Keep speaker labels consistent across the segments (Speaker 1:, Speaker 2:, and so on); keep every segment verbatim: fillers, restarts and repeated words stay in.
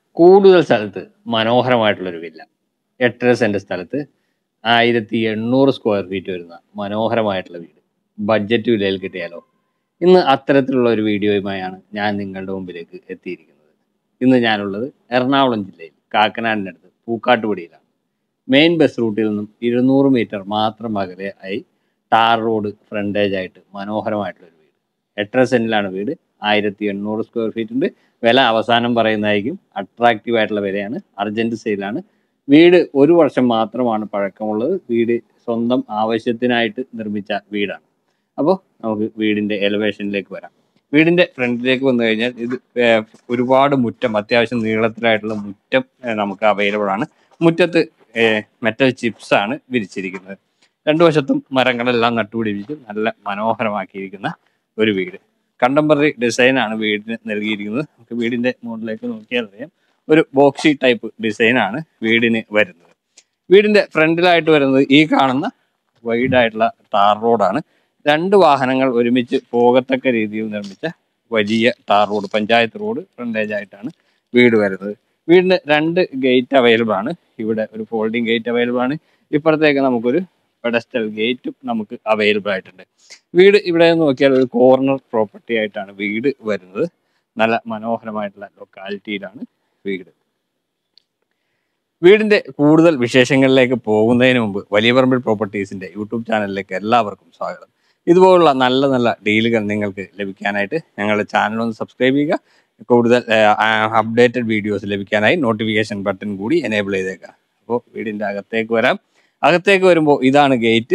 Speaker 1: കൂടുതൽ സ്ഥലത്ത് മനോഹരമായിട്ടുള്ളൊരു വില്ല. എട്ടര സെന്റ് സ്ഥലത്ത് ആയിരത്തി എണ്ണൂറ് സ്ക്വയർ ഫീറ്റ് വരുന്ന മനോഹരമായിട്ടുള്ള വീട് ബഡ്ജറ്റ് വിലയിൽ കിട്ടിയാലോ? ഇന്ന് അത്തരത്തിലുള്ള ഒരു വീഡിയോയുമായാണ് ഞാൻ നിങ്ങളുടെ മുമ്പിലേക്ക് എത്തിയിരിക്കുന്നത്. ഇന്ന് ഞാനുള്ളത് എറണാകുളം ജില്ലയിൽ കാക്കനാടിനടുത്ത് പൂക്കാട്ടുപടിയിലാണ്. മെയിൻ ബസ് റൂട്ടിൽ നിന്നും ഇരുന്നൂറ് മീറ്റർ മാത്രം അകലെ ആയി ടാർ റോഡ് ഫ്രണ്ടേജ് ആയിട്ട് മനോഹരമായിട്ടുള്ളൊരു വീട്. എട്ടര സെന്റിലാണ് വീട്. ആയിരത്തി എണ്ണൂറ് സ്ക്വയർ ഫീറ്റ് ഉണ്ട്. വില അവസാനം പറയുന്നതായിരിക്കും. അട്രാക്റ്റീവ് ആയിട്ടുള്ള വിലയാണ്. അർജന്റ് സെയിലാണ്. വീട് ഒരു വർഷം മാത്രമാണ് പഴക്കമുള്ളത്. വീട് സ്വന്തം ആവശ്യത്തിനായിട്ട് നിർമ്മിച്ച വീടാണ്. അപ്പോൾ നമുക്ക് വീടിൻ്റെ എലിവേഷനിലേക്ക് വരാം. വീടിൻ്റെ ഫ്രണ്ടിലേക്ക് വന്നു കഴിഞ്ഞാൽ ഇത് ഒരുപാട് മുറ്റം, അത്യാവശ്യം നീളത്തിലായിട്ടുള്ള മുറ്റം നമുക്ക് അവൈലബിൾ ആണ്. മുറ്റത്ത് മെറ്റൽ ചിപ്സ് ആണ് വിരിച്ചിരിക്കുന്നത്. രണ്ടു വശത്തും മരങ്ങളെല്ലാം നട്ടുപിടിപ്പിച്ച് നല്ല മനോഹരമാക്കിയിരിക്കുന്ന ഒരു വീട്. കണ്ടംപററി ഡിസൈനാണ് വീടിന് നൽകിയിരിക്കുന്നത്. നമുക്ക് വീടിൻ്റെ മുകളിലേക്ക് നോക്കിയാൽ അറിയാം, ഒരു ബോക്സി ടൈപ്പ് ഡിസൈനാണ് വീടിന് വരുന്നത്. വീടിൻ്റെ ഫ്രണ്ടിലായിട്ട് വരുന്നത് ഈ കാണുന്ന വൈഡായിട്ടുള്ള ടാർ റോഡാണ്. രണ്ട് വാഹനങ്ങൾ ഒരുമിച്ച് പോകത്തക്ക രീതിയിൽ നിർമ്മിച്ച വലിയ tar road, panchayat road frontage ആയിട്ടാണ് വീട് വരുന്നത്. വീടിന് രണ്ട് ഗേറ്റ് അവൈലബിൾ ആണ്. ഇവിടെ ഒരു ഫോൾഡിംഗ് ഗേറ്റ് അവൈലബിൾ ആണ്. ഇപ്പുറത്തേക്ക് നമുക്കൊരു പെഡസ്റ്റൽ ഗേറ്റും നമുക്ക് അവൈലബിൾ ആയിട്ടുണ്ട്. വീട് ഇവിടെ നോക്കിയാൽ ഒരു കോർണർ പ്രോപ്പർട്ടി ആയിട്ടാണ് വീട് വരുന്നത്. നല്ല മനോഹരമായിട്ടുള്ള ലൊക്കാലിറ്റിയിലാണ് വീട്. വീടിന്റെ കൂടുതൽ വിശേഷങ്ങളിലേക്ക് പോകുന്നതിന് മുമ്പ് വലിയ പറമ്പിൽ പ്രോപ്പർട്ടീസിന്റെ യൂട്യൂബ് ചാനലിലേക്ക് എല്ലാവർക്കും സ്വാഗതം. ഇതുപോലുള്ള നല്ല നല്ല ഡീലുകൾ നിങ്ങൾക്ക് ലഭിക്കാനായിട്ട് ഞങ്ങളുടെ ചാനൽ ഒന്ന് സബ്സ്ക്രൈബ് ചെയ്യുക. കൂടുതൽ അപ്ഡേറ്റഡ് വീഡിയോസ് ലഭിക്കാനായി നോട്ടിഫിക്കേഷൻ ബട്ടൺ കൂടി എനേബിൾ ചെയ്തേക്കുക. അപ്പോൾ വീടിന്റെ അകത്തേക്ക് വരാം. അകത്തേക്ക് വരുമ്പോൾ ഇതാണ് ഗേറ്റ്.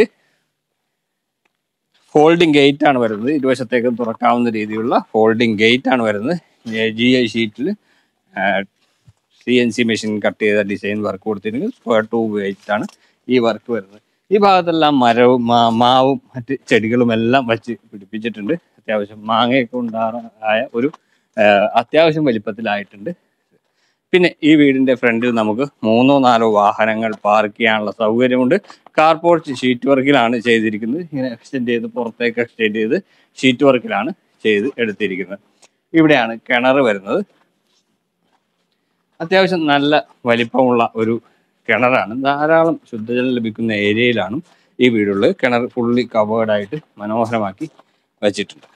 Speaker 1: ഫോൾഡിംഗ് ഗേറ്റ് ആണ് വരുന്നത്. ഇരുവശത്തേക്ക് തുറക്കാവുന്ന രീതിയിലുള്ള ഫോൾഡിംഗ് ഗേറ്റ് ആണ് വരുന്നത്. ജി ഐ ഷീറ്റിൽ C N C machine cut ചെയ്ത ഡിസൈൻ വർക്ക് കൊടുത്തിരിക്കുന്നത്. സ്ക്വയർ ട്യൂബ് ഉപയോഗിച്ചിട്ടാണ് ഈ വർക്ക് വരുന്നത്. ഈ ഭാഗത്തെല്ലാം മരവും മാവും മറ്റ് ചെടികളും എല്ലാം വച്ച് പിടിപ്പിച്ചിട്ടുണ്ട്. അത്യാവശ്യം മാങ്ങയൊക്കെ ഉണ്ടായ ഒരു അത്യാവശ്യം വലിപ്പത്തിലായിട്ടുണ്ട്. പിന്നെ ഈ വീടിന്റെ ഫ്രണ്ടിൽ നമുക്ക് മൂന്നോ നാലോ വാഹനങ്ങൾ പാർക്ക് ചെയ്യാനുള്ള സൗകര്യമുണ്ട്. കാർ പോർച്ച് ഷീറ്റ് വർക്കിലാണ് ചെയ്തിരിക്കുന്നത്. ഇങ്ങനെ എക്സ്റ്റെൻഡ് ചെയ്ത് പുറത്തേക്ക് എക്സ്റ്റെൻഡ് ചെയ്ത് ഷീറ്റ് വർക്കിലാണ് ചെയ്ത് എടുത്തിരിക്കുന്നത്. ഇവിടെയാണ് കിണർ വരുന്നത്. അത്യാവശ്യം നല്ല വലിപ്പമുള്ള ഒരു കിണറാണ്. ധാരാളം ശുദ്ധജലം ലഭിക്കുന്ന ഏരിയയിലാണ് ഈ വീടുള്ളത്. കിണർ ഫുള്ളി കവേർഡായിട്ട് മനോഹരമാക്കി വച്ചിട്ടുണ്ട്.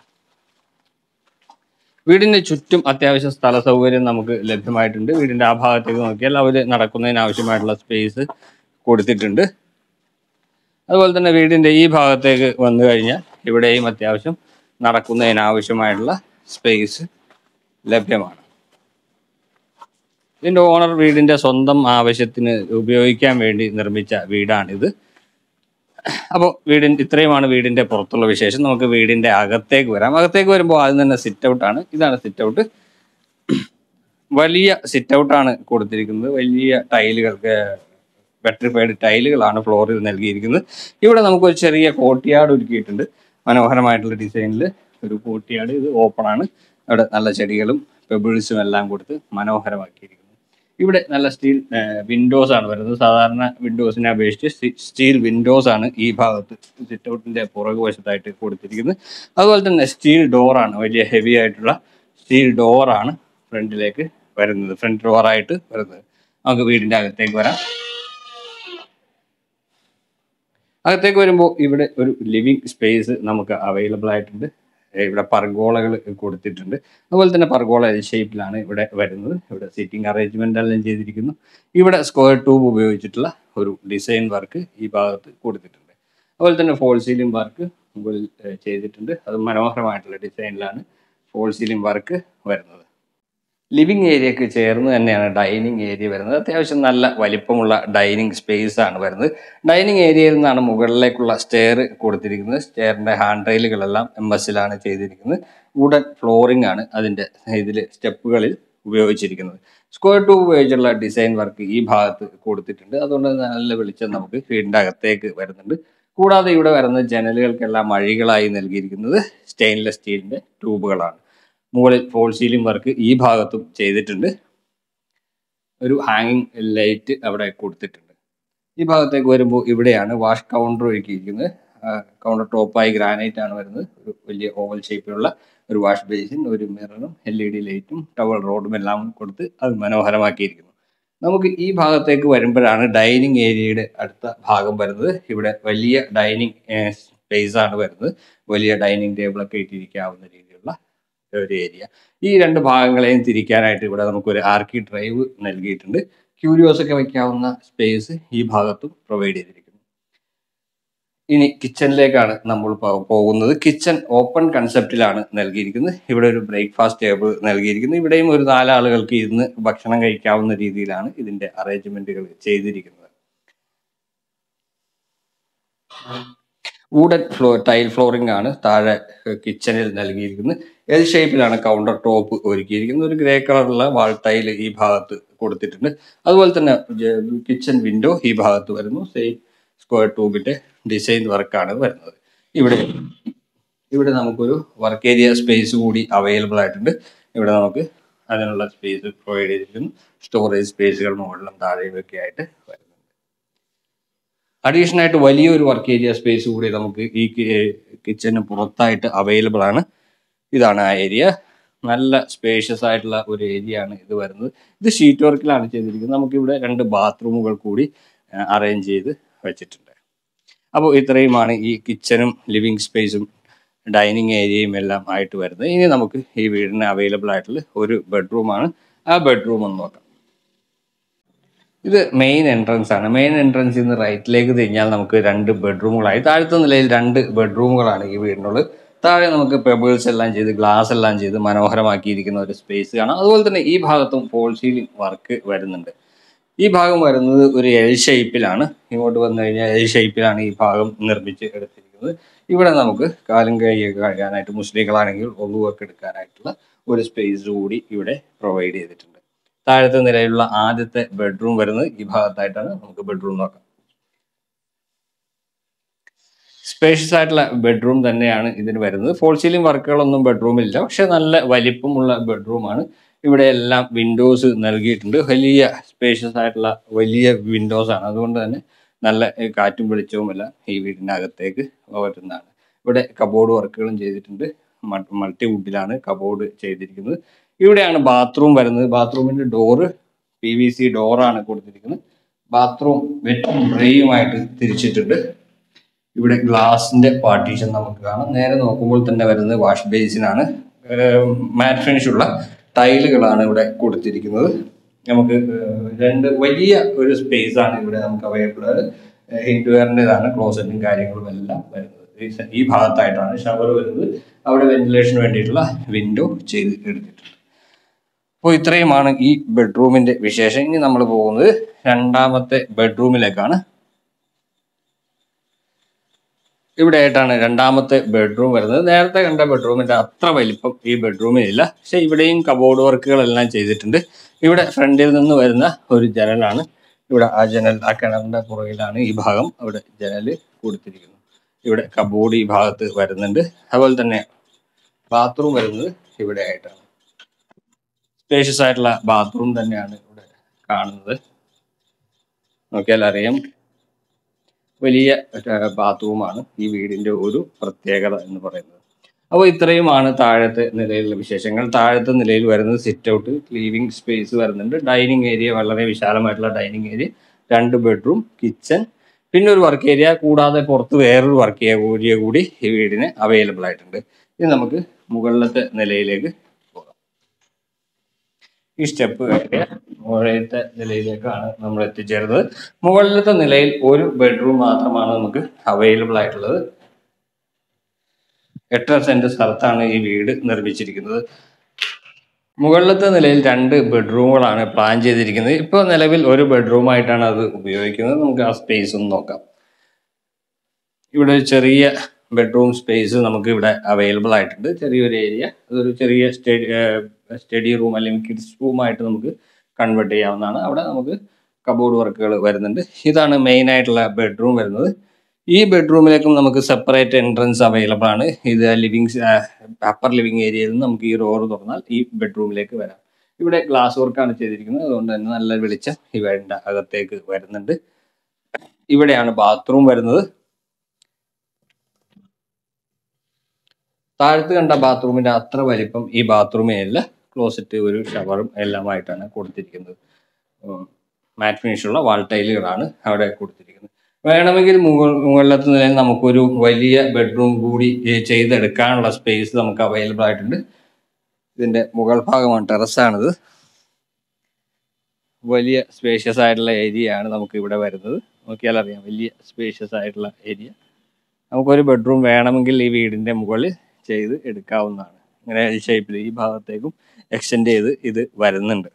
Speaker 1: വീടിന് ചുറ്റും അത്യാവശ്യം സ്ഥല സൗകര്യം നമുക്ക് ലഭ്യമായിട്ടുണ്ട്. വീടിന്റെ ആ ഭാഗത്തേക്ക് നോക്കിയാൽ അവർ നടക്കുന്നതിന് ആവശ്യമായിട്ടുള്ള സ്പേസ് കൊടുത്തിട്ടുണ്ട്. അതുപോലെ തന്നെ വീടിന്റെ ഈ ഭാഗത്തേക്ക് വന്നു കഴിഞ്ഞാൽ ഇവിടെയും അത്യാവശ്യം നടക്കുന്നതിനാവശ്യമായിട്ടുള്ള സ്പേസ് ലഭ്യമാണ്. ഇതിന്റെ ഓണർ വീടിന്റെ സ്വന്തം ആവശ്യത്തിന് ഉപയോഗിക്കാൻ വേണ്ടി നിർമ്മിച്ച വീടാണിത്. അപ്പോൾ വീടിൻ്റെ ഇത്രയുമാണ് വീടിന്റെ പുറത്തുള്ള വിശേഷം. നമുക്ക് വീടിന്റെ അകത്തേക്ക് വരാം. അകത്തേക്ക് വരുമ്പോൾ ആദ്യം തന്നെ സിറ്റ് ഔട്ടാണ്. ഇതാണ് സിറ്റ് ഔട്ട്. വലിയ സിറ്റ് ഔട്ടാണ് കൊടുത്തിരിക്കുന്നത്. വലിയ ടൈലുകൾ, വെട്രിഫൈഡ് ടൈലുകളാണ് ഫ്ലോറിൽ നൽകിയിരിക്കുന്നത്. ഇവിടെ നമുക്കൊരു ചെറിയ കോർട്ട്യാർഡ് ഒരുക്കിയിട്ടുണ്ട്. മനോഹരമായിട്ടുള്ള ഡിസൈനിൽ ഒരു കോർട്ട്യാർഡ്. ഇത് ഓപ്പൺ ആണ്. അവിടെ നല്ല ചെടികളും പെബിൾസും എല്ലാം കൊടുത്ത് മനോഹരമാക്കിയിരിക്കുന്നു. ഇവിടെ നല്ല സ്റ്റീൽ വിൻഡോസ് ആണ് വരുന്നത്. സാധാരണ വിൻഡോസിനെ അപേക്ഷിച്ച് സ്റ്റീൽ വിൻഡോസ് ആണ് ഈ ഭാഗത്ത് സിറ്റ് ഔട്ടിന്റെ പുറകു വശത്തായിട്ട് കൊടുത്തിരിക്കുന്നത്. അതുപോലെ തന്നെ സ്റ്റീൽ ഡോറാണ്, വലിയ ഹെവി ആയിട്ടുള്ള സ്റ്റീൽ ഡോറാണ് ഫ്രണ്ടിലേക്ക് വരുന്നത്, ഫ്രണ്ട് ഡോറായിട്ട് വരുന്നത്. നമുക്ക് വീടിന്റെ അകത്തേക്ക് വരാം. അകത്തേക്ക് വരുമ്പോൾ ഇവിടെ ഒരു ലിവിങ് സ്പേസ് നമുക്ക് അവൈലബിൾ ആയിട്ടുണ്ട്. ഇവിടെ പർഗോളകൾ കൊടുത്തിട്ടുണ്ട്. അതുപോലെ തന്നെ പർഗോള ഷേപ്പിലാണ് ഇവിടെ വരുന്നത്. ഇവിടെ സീറ്റിംഗ് അറേഞ്ച്മെന്റ് എല്ലാം ചെയ്തിരിക്കുന്നു. ഇവിടെ സ്ക്വയർ ട്യൂബ് ഉപയോഗിച്ചിട്ടുള്ള ഒരു ഡിസൈൻ വർക്ക് ഈ ഭാഗത്ത് കൊടുത്തിട്ടുണ്ട്. അതുപോലെ തന്നെ ഫോൾ സീലിംഗ് വർക്ക് മുകളിൽ ചെയ്തിട്ടുണ്ട്. അത് മനോഹരമായിട്ടുള്ള ഡിസൈനിലാണ് ഫോൾ സീലിംഗ് വർക്ക് വരുന്നത്. ലിവിങ് ഏരിയക്ക് ചേർന്ന് തന്നെയാണ് ഡൈനിങ് ഏരിയ വരുന്നത്. അത്യാവശ്യം നല്ല വലിപ്പമുള്ള ഡൈനിങ് സ്പേസ് ആണ് വരുന്നത്. ഡൈനിങ് ഏരിയയിൽ നിന്നാണ് മുകളിലേക്കുള്ള സ്റ്റെയർ കൊടുത്തിരിക്കുന്നത്. സ്റ്റെയറിന്റെ ഹാൻഡ് റെയിലുകളെല്ലാം എം എസിലാണ് ചെയ്തിരിക്കുന്നത്. വുഡൻ ഫ്ലോറിംഗ് ആണ് അതിന്റെ ഇതിൽ സ്റ്റെപ്പുകളിൽ ഉപയോഗിച്ചിരിക്കുന്നത്. സ്ക്വയർ ട്യൂബ് ഉപയോഗിച്ചുള്ള ഡിസൈൻ വർക്ക് ഈ ഭാഗത്ത് കൊടുത്തിട്ടുണ്ട്. അതുകൊണ്ട് നല്ല വെളിച്ചം നമുക്ക് വീടിന്റെ അകത്തേക്ക് വരുന്നുണ്ട്. കൂടാതെ ഇവിടെ വരുന്ന ജനലുകൾക്കെല്ലാം മഴികളായി നൽകിയിരിക്കുന്നത് സ്റ്റെയിൻലെസ് സ്റ്റീലിന്റെ ട്യൂബുകളാണ്. മുകളിൽ ഫോൾ സീലിംഗ് വർക്ക് ഈ ഭാഗത്തും ചെയ്തിട്ടുണ്ട്. ഒരു ഹാങ്ങിങ് ലൈറ്റ് അവിടെ കൊടുത്തിട്ടുണ്ട്. ഈ ഭാഗത്തേക്ക് വരുമ്പോൾ ഇവിടെയാണ് വാഷ് കൗണ്ടർ ഒരുക്കിയിരിക്കുന്നത്. കൗണ്ടർ ടോപ്പായി ഗ്രാനൈറ്റ് ആണ് വരുന്നത്. ഒരു വലിയ ഓവൽ ഷേപ്പിലുള്ള ഒരു വാഷ് ബേസിൻ, ഒരു മിററും എൽ ഇ ഡി ലൈറ്റും ടവൽ റോഡും എല്ലാം കൊടുത്ത് അത് മനോഹരമാക്കിയിരിക്കുന്നു. നമുക്ക് ഈ ഭാഗത്തേക്ക് വരുമ്പോഴാണ് ഡൈനിങ് ഏരിയയുടെ അടുത്ത ഭാഗം വരുന്നത്. ഇവിടെ വലിയ ഡൈനിങ് സ്പേസ് ആണ് വരുന്നത്. വലിയ ഡൈനിങ് ടേബിളൊക്കെ ഇട്ടിരിക്കാവുന്ന രീതിയിലുള്ള ഒരു ഏരിയ. ഈ രണ്ട് ഭാഗങ്ങളെയും തിരിക്കാനായിട്ട് ഇവിടെ നമുക്കൊരു ആർക്കി ഡ്രൈവ് നൽകിയിട്ടുണ്ട്. ക്യൂരിയോസ് ഒക്കെ വയ്ക്കാവുന്ന സ്പേസ് ഈ ഭാഗത്തും പ്രൊവൈഡ് ചെയ്തിരിക്കുന്നു. ഇനി കിച്ചണിലേക്കാണ് നമ്മൾ പോകുന്നത്. കിച്ചൺ ഓപ്പൺ കൺസെപ്റ്റിലാണ് നൽകിയിരിക്കുന്നത്. ഇവിടെ ഒരു ബ്രേക്ക്ഫാസ്റ്റ് ടേബിൾ നൽകിയിരിക്കുന്നു. ഇവിടെയും ഒരു നാലാളുകൾക്ക് ഇരുന്ന് ഭക്ഷണം കഴിക്കാവുന്ന രീതിയിലാണ് ഇതിന്റെ അറേഞ്ച്മെന്റുകൾ ചെയ്തിരിക്കുന്നത്. വുഡൻ ഫ്ലോർ ടൈൽ ഫ്ലോറിംഗ് ആണ് താഴെ കിച്ചണിൽ നൽകിയിരിക്കുന്നത്. എൽ ഷേപ്പിലാണ് കൗണ്ടർ ടോപ്പ് ഒരുക്കിയിരിക്കുന്നത്. ഒരു ഗ്രേ കളറുള്ള വാൾ ടൈൽ ഈ ഭാഗത്ത് കൊടുത്തിട്ടുണ്ട്. അതുപോലെ തന്നെ കിച്ചൺ വിൻഡോ ഈ ഭാഗത്ത് വരുന്നു. സെയിം സ്ക്വയർ ട്യൂബിന്റെ ഡിസൈൻ വർക്കാണ് വരുന്നത്. ഇവിടെ ഇവിടെ നമുക്കൊരു വർക്ക് ഏരിയ സ്പേസ് കൂടി അവൈലബിൾ ആയിട്ടുണ്ട്. ഇവിടെ നമുക്ക് അതിനുള്ള സ്പേസ് പ്രൊവൈഡ് ചെയ്തിരിക്കുന്നു. സ്റ്റോറേജ് സ്പേസുകൾ മുകളിലും താഴെയും ഒക്കെ ആയിട്ട് വരുന്നുണ്ട്. അഡീഷണൽ ആയിട്ട് വലിയൊരു വർക്ക് ഏരിയ സ്പേസ് കൂടി നമുക്ക് ഈ കിച്ചന് പുറത്തായിട്ട് അവൈലബിൾ ആണ്. ഇതാണ് ആ ഏരിയ. നല്ല സ്പേഷ്യസ് ആയിട്ടുള്ള ഒരു ഏരിയ ആണ് ഇത് വരുന്നത്. ഇത് ഷീറ്റ് വർക്കിലാണ് ചെയ്തിരിക്കുന്നത്. നമുക്കിവിടെ രണ്ട് ബാത്റൂമുകൾ കൂടി അറേഞ്ച് ചെയ്ത് വെച്ചിട്ടുണ്ട്. അപ്പോൾ ഇത്രയുമാണ് ഈ കിച്ചനും ലിവിങ് സ്പേസും ഡൈനിങ് ഏരിയയും എല്ലാം ആയിട്ട് വരുന്നത്. ഇനി നമുക്ക് ഈ വീടിന് അവൈലബിൾ ആയിട്ടുള്ള ഒരു ബെഡ്റൂമാണ്. ആ ബെഡ്റൂം ഒന്ന് നോക്കാം. ഇത് മെയിൻ എൻട്രൻസ് ആണ്. മെയിൻ എൻട്രൻസിൽ നിന്ന് റൈറ്റിലേക്ക് തിരിഞ്ഞാൽ നമുക്ക് രണ്ട് ബെഡ്റൂമുകളായി. താഴത്തെ നിലയിൽ രണ്ട് ബെഡ്റൂമുകളാണ് ഈ വീടിനുള്ളത്. താഴെ നമുക്ക് പെബിൾസ് എല്ലാം ചെയ്ത് ഗ്ലാസ് എല്ലാം ചെയ്ത് മനോഹരമാക്കിയിരിക്കുന്ന ഒരു സ്പേസ് കാണാം. അതുപോലെ തന്നെ ഈ ഭാഗത്തും ഫോൾ സീലിംഗ് വർക്ക് വരുന്നുണ്ട്. ഈ ഭാഗം വരുന്നത് ഒരു എൽ ഷേപ്പിലാണ്. ഇങ്ങോട്ട് വന്നു കഴിഞ്ഞാൽ എൽ ഷേപ്പിലാണ് ഈ ഭാഗം നിർമ്മിച്ച് എടുത്തിരിക്കുന്നത്. ഇവിടെ നമുക്ക് കാലും കൈയൊക്കെ കഴുകാനായിട്ട്, മുസ്ലിങ്ങളാണെങ്കിൽ ഒന്നുമൊക്കെ എടുക്കാനായിട്ടുള്ള ഒരു സ്പേസ് കൂടി ഇവിടെ പ്രൊവൈഡ് ചെയ്തിട്ടുണ്ട്. താഴത്തെ നിലയിലുള്ള ആദ്യത്തെ ബെഡ്റൂം വരുന്നത് ഈ ഭാഗത്തായിട്ടാണ്. നമുക്ക് ബെഡ്റൂം നോക്കാം. സ്പേഷ്യസ് ആയിട്ടുള്ള ബെഡ്റൂം തന്നെയാണ് ഇതിന് വരുന്നത്. ഫോൾ സീലിംഗ് വർക്കുകളൊന്നും ബെഡ്റൂമിലില്ല, പക്ഷെ നല്ല വലിപ്പമുള്ള ബെഡ്റൂമാണ്. ഇവിടെ എല്ലാം വിൻഡോസ് നൽകിയിട്ടുണ്ട്. വലിയ സ്പേഷ്യസ് ആയിട്ടുള്ള വലിയ വിൻഡോസ് ആണ്. അതുകൊണ്ട് തന്നെ നല്ല കാറ്റും വെളിച്ചവും എല്ലാം ഈ വീടിനകത്തേക്ക് വരുന്നതാണ്. ഇവിടെ കബോർഡ് വർക്കുകളും ചെയ്തിട്ടുണ്ട്. മൾട്ടി വുഡിലാണ് കബോർഡ് ചെയ്തിരിക്കുന്നത്. ഇവിടെയാണ് ബാത്റൂം വരുന്നത്. ബാത്റൂമിന്റെ ഡോറ് പി വി സി ഡോറാണ് കൊടുത്തിരിക്കുന്നത്. ബാത്റൂം വെറ്റും ഡ്രൈയുമായിട്ട് തിരിച്ചിട്ടുണ്ട്. ഇവിടെ ഗ്ലാസിന്റെ പാർട്ടീഷൻ നമുക്ക് കാണാം. നേരെ നോക്കുമ്പോൾ തന്നെ വരുന്നത് വാഷ് ബേസിനാണ്. മാറ്റ് ഫിനിഷ് ഉള്ള ടൈലുകളാണ് ഇവിടെ കൊടുത്തിരിക്കുന്നത്. നമുക്ക് രണ്ട് വലിയ ഒരു സ്പേസ് ആണ് ഇവിടെ നമുക്ക് അവൈലബിൾ. ഹിൻഡ്വെയറിൻ്റെതാണ് ക്ലോസറ്റും കാര്യങ്ങളും എല്ലാം വരുന്നത്. ഈ ഭാഗത്തായിട്ടാണ് ഷവർ വരുന്നത്. അവിടെ വെന്റിലേഷന് വേണ്ടിയിട്ടുള്ള വിൻഡോ ചെയ്ത് എടുത്തിട്ടുണ്ട്. അപ്പോൾ ഇത്രയുമാണ് ഈ ബെഡ്റൂമിന്റെ വിശേഷം. ഇനി നമ്മൾ പോകുന്നത് രണ്ടാമത്തെ ബെഡ്റൂമിലേക്കാണ്. ഇവിടെ ആയിട്ടാണ് രണ്ടാമത്തെ ബെഡ്റൂം വരുന്നത്. നേരത്തെ കണ്ട ബെഡ്റൂമിന്റെ അത്ര വലിപ്പം ഈ ബെഡ്റൂമിലില്ല, പക്ഷെ ഇവിടെയും കബോർഡ് വർക്കുകളെല്ലാം ചെയ്തിട്ടുണ്ട്. ഇവിടെ ഫ്രണ്ടിൽ നിന്ന് വരുന്ന ഒരു ജനലാണ്. ഇവിടെ ആ ജനൽ, ആ കിണറിന്റെ പുറകിലാണ് ഈ ഭാഗം. അവിടെ ജനല് കൊടുത്തിരിക്കുന്നു. ഇവിടെ കബോർഡ് ഈ ഭാഗത്ത് വരുന്നുണ്ട്. അതുപോലെ തന്നെ ബാത്റൂം വരുന്നത് ഇവിടെ ആയിട്ടാണ്. സ്പേഷ്യസ് ആയിട്ടുള്ള ബാത്റൂം തന്നെയാണ് ഇവിടെ കാണുന്നത്. നോക്കിയാൽ അറിയാം, വലിയ ബാത്റൂമാണ് ഈ വീടിന്റെ ഒരു പ്രത്യേകത എന്ന് പറയുന്നത്. അപ്പോൾ ഇത്രയുമാണ് താഴത്തെ നിലയിലുള്ള വിശേഷങ്ങൾ. താഴത്തെ നിലയിൽ വരുന്നത് സിറ്റ് ഔട്ട്, ലിവിംഗ് സ്പേസ് വരുന്നുണ്ട്. ഡൈനിങ് ഏരിയ, വളരെ വിശാലമായിട്ടുള്ള ഡൈനിങ് ഏരിയ, രണ്ട് ബെഡ്റൂം, കിച്ചൺ, പിന്നെ ഒരു വർക്ക് ഏരിയ, കൂടാതെ പുറത്ത് വേറൊരു വർക്ക് ഏരിയ കൂടി ഈ വീടിന് അവൈലബിൾ ആയിട്ടുണ്ട്. ഇനി നമുക്ക് മുകളിലത്തെ നിലയിലേക്ക് പോകാം. ഈ സ്റ്റെപ്പ് കയറിയ മുകളിലത്തെ നിലയിലേക്കാണ് നമ്മൾ എത്തിച്ചേർന്നത്. മുകളിലത്തെ നിലയിൽ ഒരു ബെഡ്റൂം മാത്രമാണ് നമുക്ക് അവൈലബിൾ ആയിട്ടുള്ളത്. എട്ടര സെന്റ് സ്ഥലത്താണ് ഈ വീട് നിർമ്മിച്ചിരിക്കുന്നത്. മുകളിലത്തെ നിലയിൽ രണ്ട് ബെഡ്റൂമുകളാണ് പ്ലാൻ ചെയ്തിരിക്കുന്നത്. ഇപ്പോൾ നിലവിൽ ഒരു ബെഡ്റൂമായിട്ടാണ് അത് ഉപയോഗിക്കുന്നത്. നമുക്ക് ആ സ്പേസ് ഒന്ന് നോക്കാം. ഇവിടെ ഒരു ചെറിയ ബെഡ്റൂം സ്പേസ് നമുക്ക് ഇവിടെ അവൈലബിൾ ആയിട്ടുണ്ട്. ചെറിയൊരു ഏരിയ, അതൊരു ചെറിയ സ്റ്റഡി സ്റ്റഡി റൂം അല്ലെങ്കിൽ കിഡ്സ് റൂമായിട്ട് നമുക്ക് കൺവേർട്ട് ചെയ്യാവുന്നതാണ്. അവിടെ നമുക്ക് കബോർഡ് വർക്കുകൾ വരുന്നുണ്ട്. ഇതാണ് മെയിൻ ആയിട്ടുള്ള ബെഡ്റൂം വരുന്നത്. ഈ ബെഡ്റൂമിലേക്കും നമുക്ക് സെപ്പറേറ്റ് എൻട്രൻസ് അവൈലബിൾ ആണ്. ഇത് ലിവിംഗ് അപ്പർ ലിവിംഗ് ഏരിയയിൽ നിന്ന് നമുക്ക് ഈ ഡോർ തുറന്നാൽ ഈ ബെഡ്റൂമിലേക്ക് വരാം. ഇവിടെ ഗ്ലാസ് വർക്കാണ് ചെയ്തിരിക്കുന്നത്. അതുകൊണ്ട് തന്നെ നല്ല വെളിച്ചം ഈ വീടിന്റെ അകത്തേക്ക് വരുന്നുണ്ട്. ഇവിടെയാണ് ബാത്റൂം വരുന്നത്. താഴത്ത് കണ്ട ബാത്റൂമിന്റെ അത്ര വലിപ്പം ഈ ബാത്റൂമിനല്ല. ക്ലോസറ്റ് ഒരു ഷവറും എല്ലാമായിട്ടാണ് കൊടുത്തിരിക്കുന്നത്. മാറ്റ് ഫിനിഷുള്ള വാൾ ടൈലുകളാണ് അവിടെ കൊടുത്തിരിക്കുന്നത്. വേണമെങ്കിൽ മുകൾ മുകളിലത്തെ നിലയിൽ നമുക്കൊരു വലിയ ബെഡ്റൂം കൂടി ചെയ്തെടുക്കാനുള്ള സ്പേസ് നമുക്ക് അവൈലബിൾ ആയിട്ടുണ്ട്. ഇതിന്റെ മുകൾ ഭാഗമാണ്, ടെറസാണിത്. വലിയ സ്പേഷ്യസ് ആയിട്ടുള്ള ഏരിയ ആണ് നമുക്ക് ഇവിടെ വരുന്നത്. നോക്കിയാൽ അറിയാം, വലിയ സ്പേഷ്യസ് ആയിട്ടുള്ള ഏരിയ. നമുക്കൊരു ബെഡ്റൂം വേണമെങ്കിൽ ഈ വീടിന്റെ മുകളിൽ ചെയ്ത് എടുക്കാവുന്നതാണ്. ഇങ്ങനെ ഈ ഷേപ്പിൽ ഈ ഭാഗത്തേക്കും എക്സ്റ്റെൻഡ് ചെയ്ത് ഇത് വരുന്നുണ്ട്.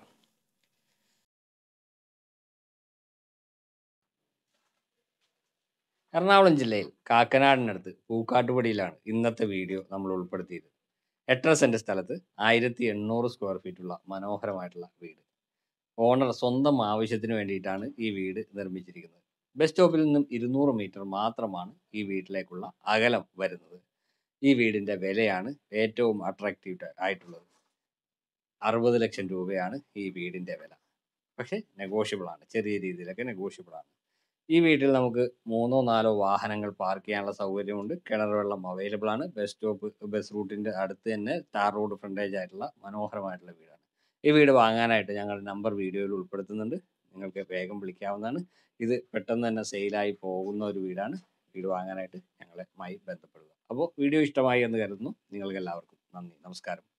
Speaker 1: എറണാകുളം ജില്ലയിൽ കാക്കനാടിനടുത്ത് പൂക്കാട്ടുപടിയിലാണ് ഇന്നത്തെ വീഡിയോ നമ്മൾ ഉൾപ്പെടുത്തിയത്. എട്ടര സെന്റ് സ്ഥലത്ത് ആയിരത്തി എണ്ണൂറ് സ്ക്വയർ ഫീറ്റുള്ള മനോഹരമായിട്ടുള്ള വീട്. ഓണർ സ്വന്തം ആവശ്യത്തിന് വേണ്ടിയിട്ടാണ് ഈ വീട് നിർമ്മിച്ചിരിക്കുന്നത്. ബസ് സ്റ്റോപ്പിൽ നിന്നും ഇരുന്നൂറ് മീറ്റർ മാത്രമാണ് ഈ വീട്ടിലേക്കുള്ള അകലം വരുന്നത്. ഈ വീടിന്റെ വിലയാണ് ഏറ്റവും അട്രാക്റ്റീവ് ആയിട്ടുള്ളത്. അറുപത് ലക്ഷം രൂപയാണ് ഈ വീടിന്റെ വില. പക്ഷെ നെഗോഷ്യബിൾ ആണ്, ചെറിയ രീതിയിലൊക്കെ നെഗോഷ്യബിൾ ആണ്. ഈ വീട്ടിൽ നമുക്ക് മൂന്നോ നാലോ വാഹനങ്ങൾ പാർക്ക് ചെയ്യാനുള്ള സൗകര്യമുണ്ട്. കിണർ വെള്ളം അവൈലബിൾ ആണ്. ബസ് സ്റ്റോപ്പ്, ബസ് റൂട്ടിന്റെ അടുത്ത് തന്നെ ടാർ റോഡ് ഫ്രണ്ടേജ് ആയിട്ടുള്ള മനോഹരമായിട്ടുള്ള വീടാണ്. ഈ വീട് വാങ്ങാനായിട്ട് ഞങ്ങൾ നമ്പർ വീഡിയോയിൽ ഉൾപ്പെടുത്തുന്നുണ്ട്. നിങ്ങൾക്ക് വേഗം വിളിക്കാവുന്നതാണ്. ഇത് പെട്ടെന്ന് തന്നെ സെയിലായി പോകുന്ന ഒരു വീടാണ്. വീട് വാങ്ങാനായിട്ട് ഞങ്ങളുമായി ബന്ധപ്പെടുക. അപ്പോൾ വീഡിയോ ഇഷ്ടമായി എന്ന് കരുതുന്നു. നിങ്ങൾക്ക് എല്ലാവർക്കും നന്ദി, നമസ്കാരം.